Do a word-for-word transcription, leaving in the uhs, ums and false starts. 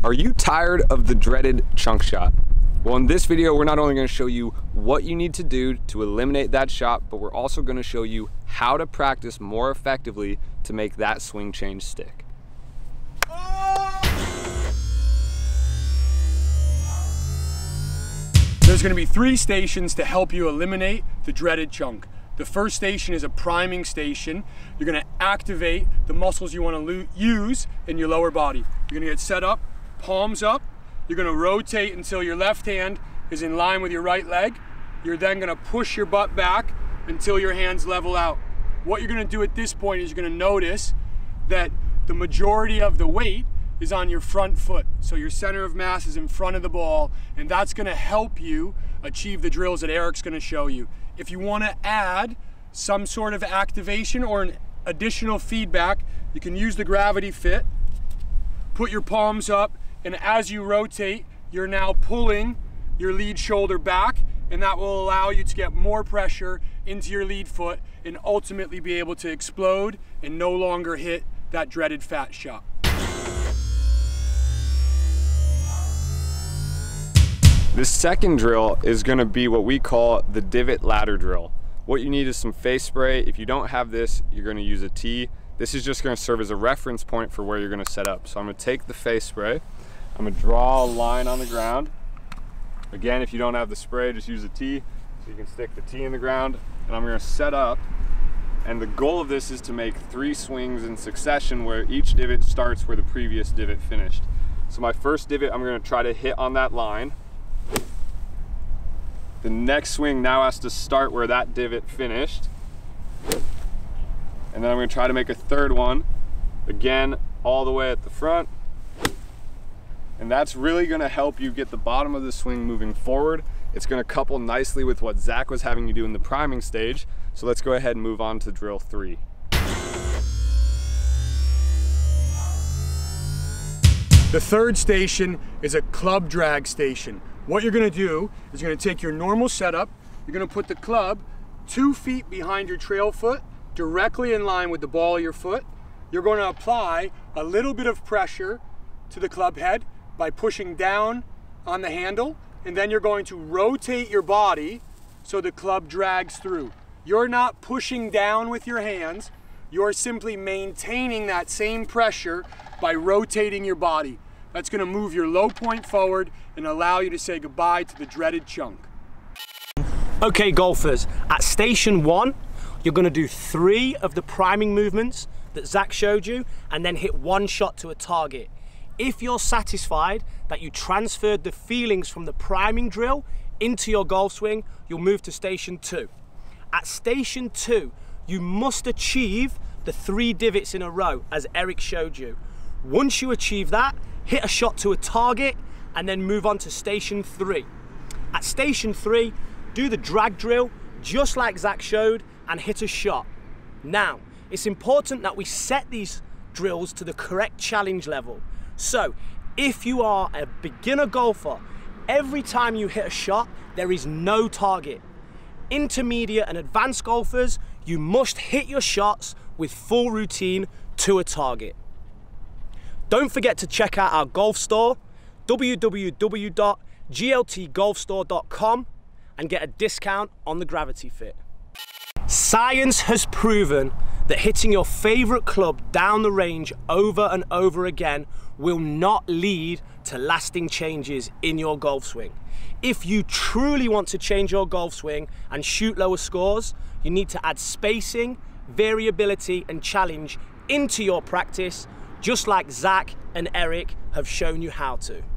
Are you tired of the dreaded chunk shot? Well, in this video, we're not only going to show you what you need to do to eliminate that shot, but we're also going to show you how to practice more effectively to make that swing change stick. There's going to be three stations to help you eliminate the dreaded chunk. The first station is a priming station. You're going to activate the muscles you want to use in your lower body. You're going to get set up, palms up. You're going to rotate until your left hand is in line with your right leg. You're then going to push your butt back until your hands level out. What you're going to do at this point is you're going to notice that the majority of the weight is on your front foot. So your center of mass is in front of the ball, and that's going to help you achieve the drills that Eric's going to show you. If you want to add some sort of activation or an additional feedback, you can use the gravity fit, put your palms up, and as you rotate, you're now pulling your lead shoulder back, and that will allow you to get more pressure into your lead foot and ultimately be able to explode and no longer hit that dreaded fat shot. The second drill is going to be what we call the divot ladder drill. What you need is some face spray. If you don't have this, you're going to use a tee. This is just going to serve as a reference point for where you're going to set up. So I'm going to take the face spray. I'm going to draw a line on the ground. Again, if you don't have the spray, just use a tee. So you can stick the tee in the ground. And I'm going to set up. And the goal of this is to make three swings in succession where each divot starts where the previous divot finished. So my first divot, I'm going to try to hit on that line. The next swing now has to start where that divot finished. And then I'm going to try to make a third one, again, all the way at the front. And that's really going to help you get the bottom of the swing moving forward. It's going to couple nicely with what Zach was having you do in the priming stage. So let's go ahead and move on to drill three. The third station is a club drag station. What you're going to do is you're going to take your normal setup, you're going to put the club two feet behind your trail foot, directly in line with the ball of your foot. You're going to apply a little bit of pressure to the club head by pushing down on the handle, and then you're going to rotate your body so the club drags through. You're not pushing down with your hands, you're simply maintaining that same pressure by rotating your body. That's going to move your low point forward and allow you to say goodbye to the dreaded chunk. Okay golfers, at station one, you're going to do three of the priming movements that Zach showed you and then hit one shot to a target. If you're satisfied that you transferred the feelings from the priming drill into your golf swing, you'll move to station two. At station two, you must achieve the three divots in a row as Eric showed you. Once you achieve that, hit a shot to a target and then move on to station three. At station three, do the drag drill just like Zach showed and hit a shot. Now, it's important that we set these drills to the correct challenge level. So, if you are a beginner golfer, every time you hit a shot, there is no target. Intermediate and advanced golfers, you must hit your shots with full routine to a target. Don't forget to check out our golf store, w w w dot g l t golf store dot com, and get a discount on the gravity fit. Science has proven that hitting your favorite club down the range over and over again will not lead to lasting changes in your golf swing. If you truly want to change your golf swing and shoot lower scores, you need to add spacing, variability, and challenge into your practice, just like Zach and Eric have shown you how to.